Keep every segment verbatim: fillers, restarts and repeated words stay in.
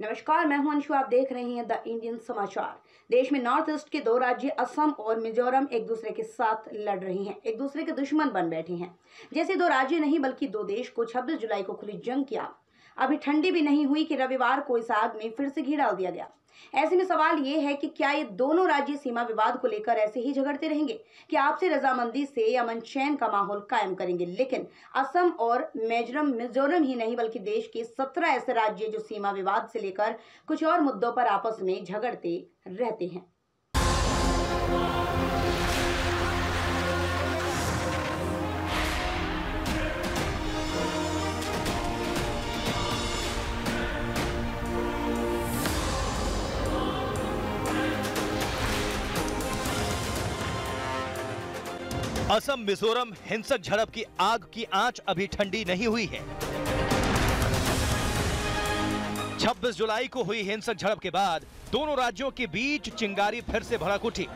नमस्कार, मैं हूं अंशु। आप देख रहे हैं द इंडियन समाचार। देश में नॉर्थ ईस्ट के दो राज्य असम और मिजोरम एक दूसरे के साथ लड़ रहे हैं, एक दूसरे के दुश्मन बन बैठे हैं। जैसे दो राज्य नहीं बल्कि दो देश को छब्बीस जुलाई को खुली जंग की आग अभी ठंडी भी नहीं हुई कि रविवार को इस आग में फिर से घी डाल दिया गया। ऐसे में सवाल ये है कि क्या ये दोनों राज्य सीमा विवाद को लेकर ऐसे ही झगड़ते रहेंगे कि आपसी रजामंदी से अमन चैन का माहौल कायम करेंगे। लेकिन असम और मिजोरम मिजोरम ही नहीं बल्कि देश के सत्रह ऐसे राज्य जो सीमा विवाद से लेकर कुछ और मुद्दों पर आपस में झगड़ते रहते हैं। असम मिजोरम हिंसक झड़प की आग की आंच अभी ठंडी नहीं हुई है। छब्बीस जुलाई को हुई हिंसक झड़प के बाद दोनों राज्यों के बीच चिंगारी फिर से भड़क उठी।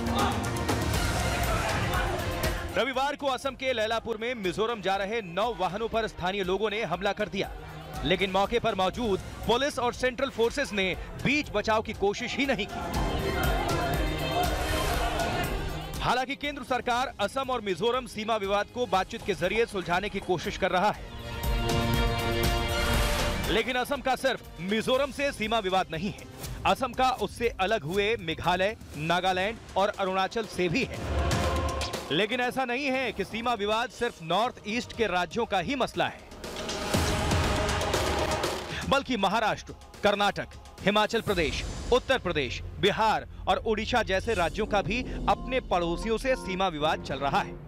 रविवार को असम के लैलापुर में मिजोरम जा रहे नौ वाहनों पर स्थानीय लोगों ने हमला कर दिया, लेकिन मौके पर मौजूद पुलिस और सेंट्रल फोर्सेस ने बीच बचाव की कोशिश ही नहीं की। हालांकि केंद्र सरकार असम और मिजोरम सीमा विवाद को बातचीत के जरिए सुलझाने की कोशिश कर रहा है, लेकिन असम का सिर्फ मिजोरम से सीमा विवाद नहीं है। असम का उससे अलग हुए मेघालय, नागालैंड और अरुणाचल से भी है। लेकिन ऐसा नहीं है कि सीमा विवाद सिर्फ नॉर्थ ईस्ट के राज्यों का ही मसला है, बल्कि महाराष्ट्र, कर्नाटक, हिमाचल प्रदेश, उत्तर प्रदेश, बिहार और उड़ीसा जैसे राज्यों का भी अपने पड़ोसियों से सीमा विवाद चल रहा है।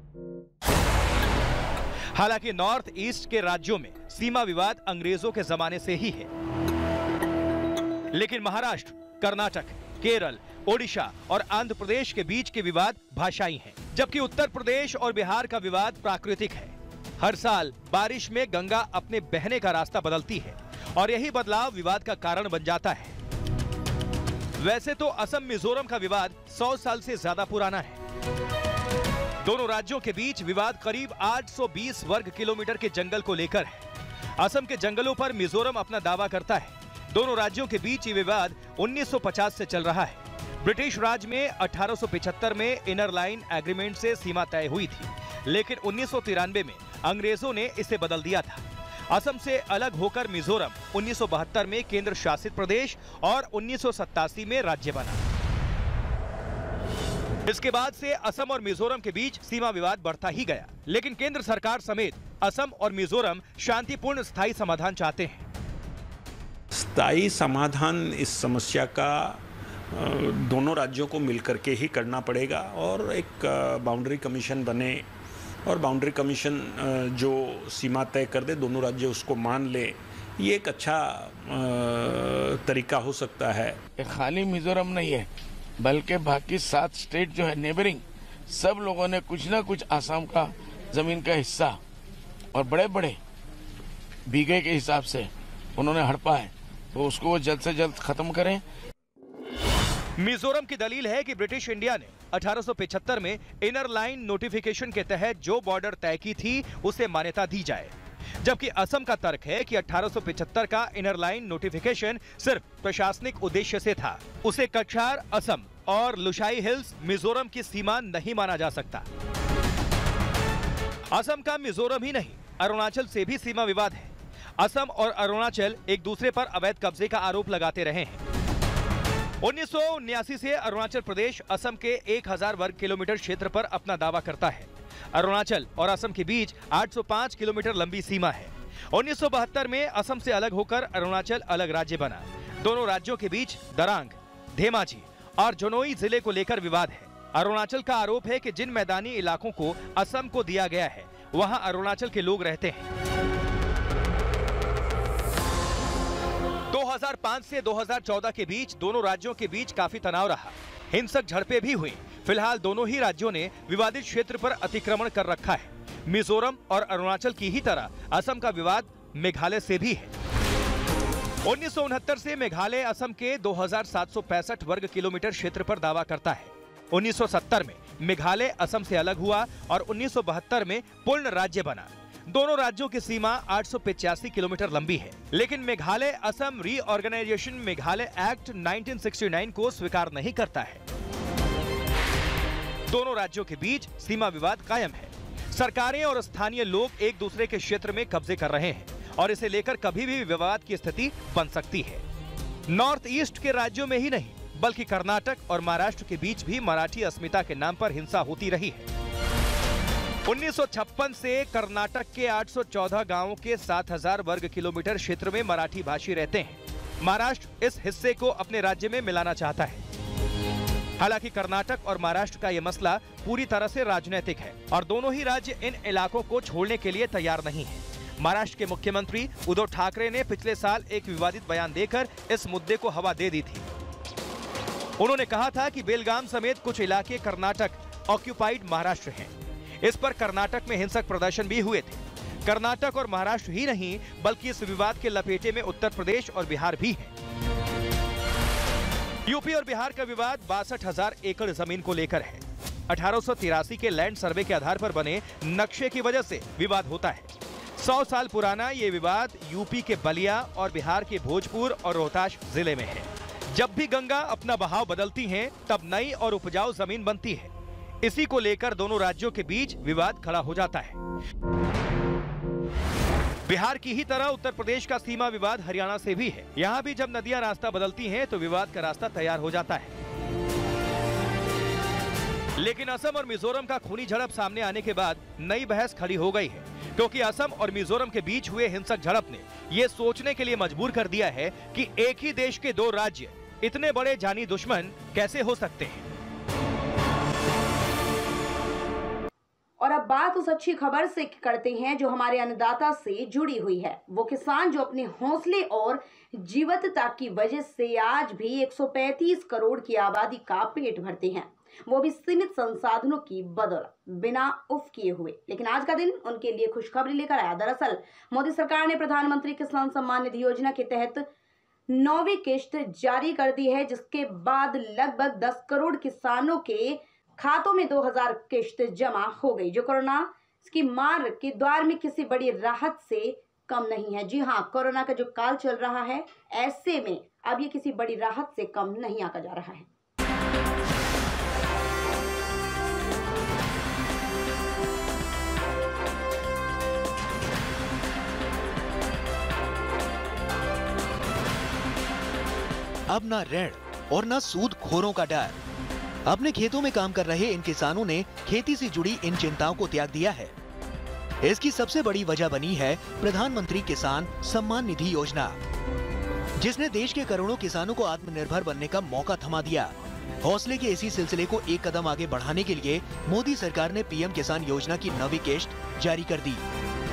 हालांकि नॉर्थ ईस्ट के राज्यों में सीमा विवाद अंग्रेजों के जमाने से ही है, लेकिन महाराष्ट्र, कर्नाटक, केरल, ओडिशा और आंध्र प्रदेश के बीच के विवाद भाषाई हैं, जबकि उत्तर प्रदेश और बिहार का विवाद प्राकृतिक है। हर साल बारिश में गंगा अपने बहने का रास्ता बदलती है और यही बदलाव विवाद का कारण बन जाता है। वैसे तो असम मिजोरम का विवाद सौ साल से ज्यादा पुराना है। दोनों राज्यों के बीच विवाद करीब आठ सौ बीस वर्ग किलोमीटर के जंगल को लेकर है। असम के जंगलों पर मिजोरम अपना दावा करता है। दोनों राज्यों के बीच ये विवाद उन्नीस सौ पचास से चल रहा है। ब्रिटिश राज में अठारह सौ पचहत्तर में इनर लाइन एग्रीमेंट से सीमा तय हुई थी, लेकिन उन्नीस सौ तिरानवे में अंग्रेजों ने इसे बदल दिया था। असम से अलग होकर मिजोरम उन्नीस सौ बहत्तर में केंद्र शासित प्रदेश और उन्नीस सौ सत्तासी में राज्य बना। इसके बाद से असम और मिजोरम के बीच सीमा विवाद बढ़ता ही गया, लेकिन केंद्र सरकार समेत असम और मिजोरम शांतिपूर्ण स्थायी समाधान चाहते हैं। स्थायी समाधान इस समस्या का दोनों राज्यों को मिलकर के ही करना पड़ेगा और एक बाउंड्री कमीशन बने और बाउंड्री कमीशन जो सीमा तय कर दे, दोनों राज्य उसको मान ले, ये एक अच्छा तरीका हो सकता है। खाली मिजोरम नहीं है, बल्कि बाकी सात स्टेट जो है नेबरिंग, सब लोगों ने कुछ ना कुछ आसाम का जमीन का हिस्सा और बड़े बड़े बीघे के हिसाब से उन्होंने हड़पा है, तो उसको वो जल्द से जल्द खत्म करें। मिजोरम की दलील है कि ब्रिटिश इंडिया ने अठारह सौ पचहत्तर में इनर लाइन नोटिफिकेशन के तहत जो बॉर्डर तय की थी उसे मान्यता दी जाए, जबकि असम का तर्क है कि अठारह सौ पचहत्तर का इनर लाइन नोटिफिकेशन सिर्फ प्रशासनिक उद्देश्य से था। उसे कछार असम और लुशाई हिल्स मिजोरम की सीमा नहीं माना जा सकता। असम का मिजोरम ही नहीं, अरुणाचल से भी सीमा विवाद है। असम और अरुणाचल एक दूसरे पर अवैध कब्जे का आरोप लगाते रहे हैं। उन्नीस सौ उन्यासी से अरुणाचल प्रदेश असम के एक हज़ार वर्ग किलोमीटर क्षेत्र पर अपना दावा करता है। अरुणाचल और असम के बीच आठ सौ पाँच किलोमीटर लंबी सीमा है। उन्नीस सौ बहत्तर में असम से अलग होकर अरुणाचल अलग राज्य बना। दोनों राज्यों के बीच दरांग, धेमाजी और जौनई जिले को लेकर विवाद है। अरुणाचल का आरोप है कि जिन मैदानी इलाकों को असम को दिया गया है, वहां अरुणाचल के लोग रहते हैं। दो हज़ार पाँच से दो हज़ार चौदह के बीच दोनों राज्यों के बीच काफी तनाव रहा। हिंसक झड़पें भी हुई। फिलहाल दोनों ही राज्यों ने विवादित क्षेत्र पर अतिक्रमण कर रखा है। मिजोरम और अरुणाचल की ही तरह असम का विवाद मेघालय से भी है। उन्नीस सौ उनहत्तर से मेघालय असम के दो हज़ार सात सौ पैंसठ वर्ग किलोमीटर क्षेत्र पर दावा करता है। उन्नीस सौ सत्तर में मेघालय असम से अलग हुआ और उन्नीस सौ बहत्तर में पूर्ण राज्य बना। दोनों राज्यों की सीमा आठ सौ पचासी किलोमीटर लंबी है, लेकिन मेघालय असम रीऑर्गेनाइजेशन मेघालय एक्ट उन्नीस सौ उनहत्तर को स्वीकार नहीं करता है। दोनों राज्यों के बीच सीमा विवाद कायम है। सरकारें और स्थानीय लोग एक दूसरे के क्षेत्र में कब्जे कर रहे हैं और इसे लेकर कभी भी विवाद की स्थिति बन सकती है। नॉर्थ ईस्ट के राज्यों में ही नहीं, बल्कि कर्नाटक और महाराष्ट्र के बीच भी मराठी अस्मिता के नाम पर हिंसा होती रही है। उन्नीस सौ छप्पन से कर्नाटक के आठ सौ चौदह गांवों के सात हज़ार वर्ग किलोमीटर क्षेत्र में मराठी भाषी रहते हैं। महाराष्ट्र इस हिस्से को अपने राज्य में मिलाना चाहता है। हालांकि कर्नाटक और महाराष्ट्र का यह मसला पूरी तरह से राजनीतिक है और दोनों ही राज्य इन इलाकों को छोड़ने के लिए तैयार नहीं है। महाराष्ट्र के मुख्यमंत्री उद्धव ठाकरे ने पिछले साल एक विवादित बयान देकर इस मुद्दे को हवा दे दी थी। उन्होंने कहा था कि बेलगाम समेत कुछ इलाके कर्नाटक ऑक्यूपाइड महाराष्ट्र हैं। इस पर कर्नाटक में हिंसक प्रदर्शन भी हुए थे। कर्नाटक और महाराष्ट्र ही नहीं, बल्कि इस विवाद के लपेटे में उत्तर प्रदेश और बिहार भी है। यूपी और बिहार का विवाद बासठ हजार एकड़ जमीन को लेकर है। अठारह सौ तिरासी के लैंड सर्वे के आधार पर बने नक्शे की वजह से विवाद होता है। सौ साल पुराना ये विवाद यूपी के बलिया और बिहार के भोजपुर और रोहतास जिले में है। जब भी गंगा अपना बहाव बदलती हैं, तब नई और उपजाऊ जमीन बनती है। इसी को लेकर दोनों राज्यों के बीच विवाद खड़ा हो जाता है। बिहार की ही तरह उत्तर प्रदेश का सीमा विवाद हरियाणा से भी है। यहाँ भी जब नदियां रास्ता बदलती हैं, तो विवाद का रास्ता तैयार हो जाता है। लेकिन असम और मिजोरम का खूनी झड़प सामने आने के बाद नई बहस खड़ी हो गई है, क्योंकि असम और मिजोरम के बीच हुए हिंसक झड़प ने ये सोचने के लिए मजबूर कर दिया है कि एक ही देश के दो राज्य इतने बड़े जानी दुश्मन कैसे हो सकते हैं। और अब बात उस अच्छी खबर से करते हैं जो हमारे अन्नदाता से जुड़ी हुई है। वो किसान जो अपने हौसले और जीवटता की वजह से आज भी एक सौ पैंतीस करोड़ की आबादी का पेट भरते हैं, वो भी सीमित संसाधनों की बदौलत, बिना उफ किए हुए। लेकिन आज का दिन उनके लिए खुशखबरी लेकर आया। दरअसल मोदी सरकार ने प्रधानमंत्री किसान सम्मान निधि योजना के तहत नौवीं किश्त जारी कर दी है, जिसके बाद लगभग दस करोड़ किसानों के खातों में दो हज़ार किश्त जमा हो गई, जो कोरोना की मार के द्वार में किसी बड़ी राहत से कम नहीं है। जी हाँ, कोरोना का जो काल चल रहा है, ऐसे में अब ये किसी बड़ी राहत से कम नहीं आका जा रहा है। अब ना ऋण और ना सूद खोरों का डर। अपने खेतों में काम कर रहे इन किसानों ने खेती से जुड़ी इन चिंताओं को त्याग दिया है। इसकी सबसे बड़ी वजह बनी है प्रधानमंत्री किसान सम्मान निधि योजना, जिसने देश के करोड़ों किसानों को आत्मनिर्भर बनने का मौका थमा दिया। हौसले के इसी सिलसिले को एक कदम आगे बढ़ाने के लिए मोदी सरकार ने पीएम किसान योजना की नवीं किश्त जारी कर दी।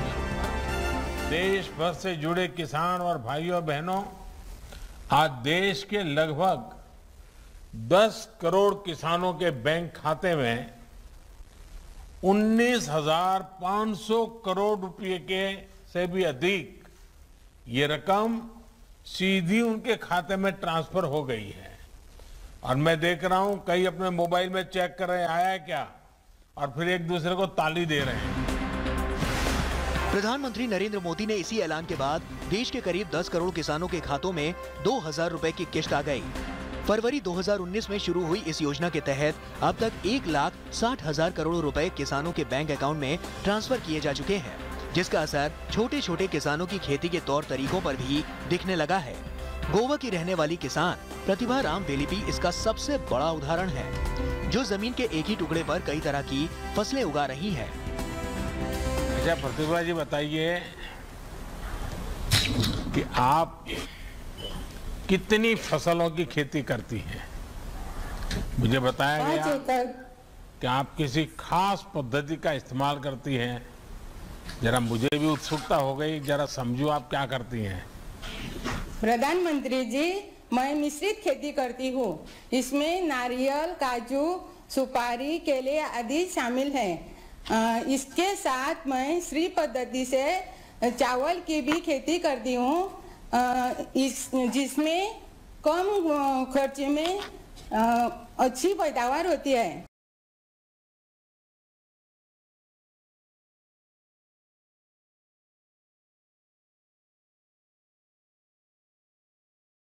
देश भर से जुड़े किसान और भाइयों बहनों, आज देश के लगभग दस करोड़ किसानों के बैंक खाते में उन्नीस हजार पाँच सौ करोड़ रुपए के से भी अधिक ये रकम सीधी उनके खाते में ट्रांसफर हो गई है। और मैं देख रहा हूं कई अपने मोबाइल में चेक कर रहे हैं आया है क्या, और फिर एक दूसरे को ताली दे रहे हैं। प्रधानमंत्री नरेंद्र मोदी ने इसी ऐलान के बाद देश के करीब दस करोड़ किसानों के खातों में दो हजार रुपए की किश्त आ गई। फरवरी दो हज़ार उन्नीस में शुरू हुई इस योजना के तहत अब तक एक लाख साठ हजार करोड़ रुपए किसानों के बैंक अकाउंट में ट्रांसफर किए जा चुके हैं, जिसका असर छोटे छोटे किसानों की खेती के तौर तरीकों पर भी दिखने लगा है। गोवा की रहने वाली किसान प्रतिभा राम वेलिपी इसका सबसे बड़ा उदाहरण है, जो जमीन के एक ही टुकड़े पर कई तरह की फसलें उगा रही है। अच्छा प्रतिभा जी, बताइए कि आप कितनी फसलों की खेती करती हैं? मुझे बताया गया कि आप किसी खास पद्धति का इस्तेमाल करती हैं। जरा मुझे भी उत्सुकता हो गई, जरा समझो आप क्या करती हैं। प्रधानमंत्री जी, मैं मिश्रित खेती करती हूँ। इसमें नारियल, काजू, सुपारी, केले आदि शामिल हैं। इसके साथ मैं श्री पद्धति से चावल की भी खेती करती हूँ, इस जिसमें कम खर्च में अच्छी पैदावार होती है।